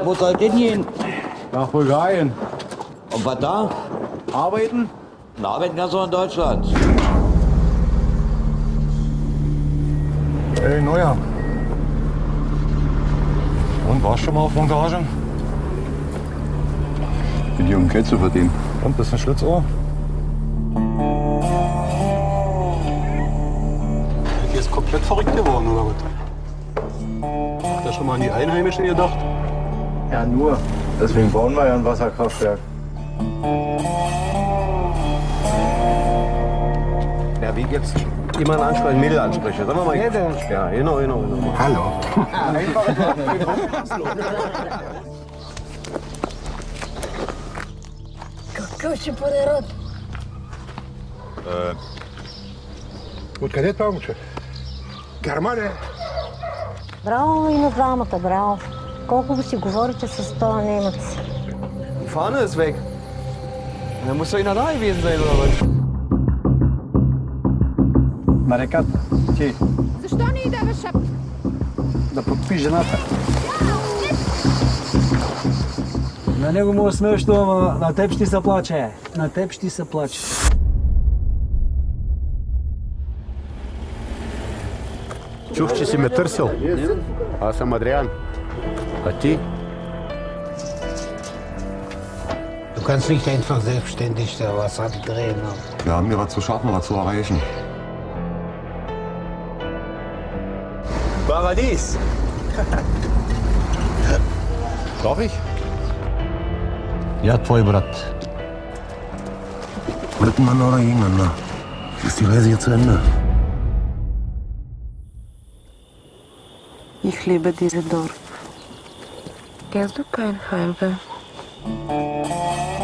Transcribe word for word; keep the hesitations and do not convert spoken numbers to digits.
wo soll denn hin? Nach Bulgarien. Und was da? Arbeiten? Na, arbeiten kannst du in Deutschland. Ey, Neuer. Und, warst du schon mal auf Montage? Bin hier, um Geld zu verdienen. Und, bist du ein Schlitzohr? Ihr ist komplett verrückt geworden, oder was? Habt ihr schon mal an die Einheimischen gedacht? Ja, nur. Deswegen bauen wir ja ein Wasserkraftwerk. Ja, wie jetzt jemanden ansprechen, Mädel ansprechen. Sagen wir mal. Ja, genau, genau, genau. Hallo. Какъв ще бъде род? Откъде е това момче? Германия. Браво и на двамата, браво. Колко го си говорите с този немец? Die Fahne ist weg. Da muss doch einer da gewesen sein, oder was? На реката. Ти. Защо не й даваш шапка? Да подпиш жената. На него му е смешно, ама на теб ще се плаче. На теб ще се плаче. Чух, че си ме търсил. Аз съм Адриан. А ти? Du kannst nicht einfach selbstständig da was abdrehen. Wir haben hier was zu schaffen, was zu erreichen. Paradies! Darf ich? Я твой брат. Miteinander oder gegeneinander? Ist die Reise jetzt zu Ende? Ich liebe dieses Dorf. Kennst du kein Heimweh?